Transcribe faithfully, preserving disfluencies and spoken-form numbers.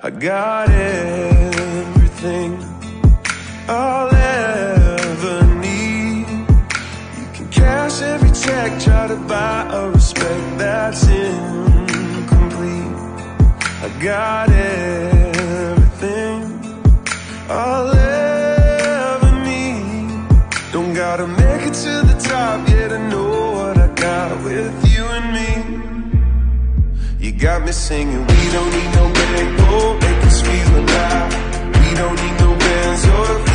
I got everything I'll ever need. You can cash every check, try to buy a respect that's incomplete. I got everything I'll ever need. Don't gotta make it to the top yet, I know what I got with you and me. You got me singing, we don't need no bank, no make us feel alive. We don't need no bands or